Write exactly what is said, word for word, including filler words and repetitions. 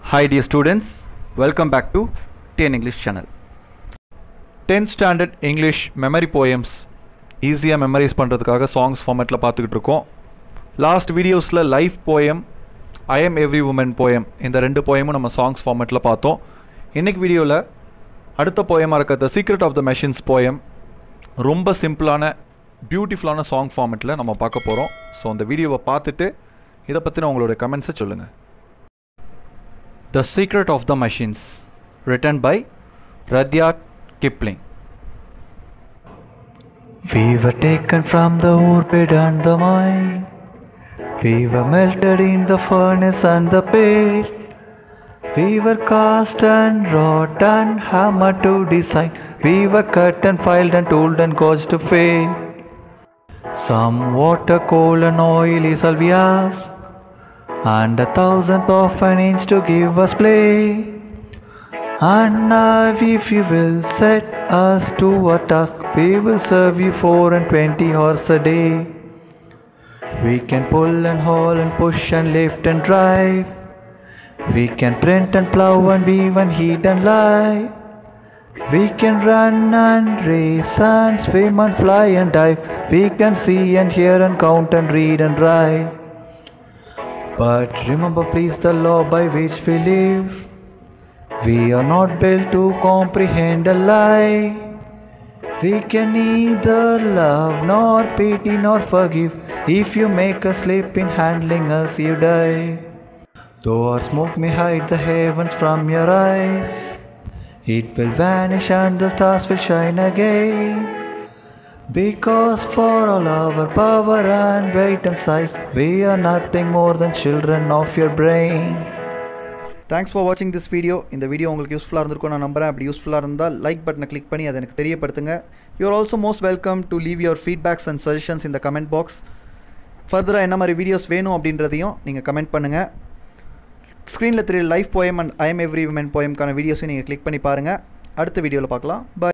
Hi dear students, welcome back to T N English channel. tenth standard English memory poems ஈஸியாக memorize பண்ணுறதுக்காக songs ஃபார்மேட்டில் பார்த்துக்கிட்டு இருக்கோம். Last வீடியோஸில் life poem, I am every woman poem, இந்த ரெண்டு போயமும் நம்ம சாங்ஸ் ஃபார்மேட்டில் பார்த்தோம். இன்றைக்கி வீடியோவில் அடுத்த போயமாக இருக்க the secret of the machines poem ரொம்ப சிம்பிளான பியூட்டிஃபுல்லான சாங் ஃபார்மேட்டில் நம்ம பார்க்க போகிறோம். ஸோ அந்த வீடியோவை பார்த்துட்டு இதை பற்றின உங்களுடைய கமெண்ட்ஸை சொல்லுங்கள். The Secret of the Machines, written by Rudyard Kipling. We were taken from the orbit and the mind. We were melted in the furnace and the pit. We were cast and wrought and hammered to design. We were cut and filed and tooled and caused to fade. Some water, coal and oil is all we ask, and a thousandth of an inch to give us play. And now if you will set us to a task, we will serve you four and twenty hours a day. We can pull and haul and push and lift and drive. We can print and plow and weave and heat and lie. We can run and race and swim and fly and dive. We can see and hear and count and read and write. But remember please the law by which we live. We are not built to comprehend a lie. We can neither love nor pity nor forgive. If you make a slip in handling us, you die. Though our smoke may hide the heavens from your eyes, it will vanish and the stars will shine again. Because for all our power and weight and size, we are nothing more than children of your brain. Thanks for வாட்சிங் this video. இந்த video உங்களுக்கு யூஸ்ஃபுல்லாக இருந்திருக்கும் நான் நம்புறேன். அப்படி யூஸ்ஃபுல்லாக இருந்தால் லைக் பட்டனை கிளிக் பண்ணி அதை எனக்கு தெரியப்படுத்துங்க. You are also most welcome to leave your feedbacks and suggestions இந்த கமெண்ட் பாக்ஸ். ஃபர்தராக என்ன மாதிரி வீடியோஸ் வேணும் அப்படின்றதையும் நீங்கள் கமெண்ட் பண்ணுங்கள். ஸ்க்ரீனில் தெரிய life poem and I am every woman போயம்க்கான வீடியோஸையும் நீங்கள் கிளிக் பண்ணி பாருங்கள். அடுத்த வீடியோவில் பார்க்கலாம். பாய்.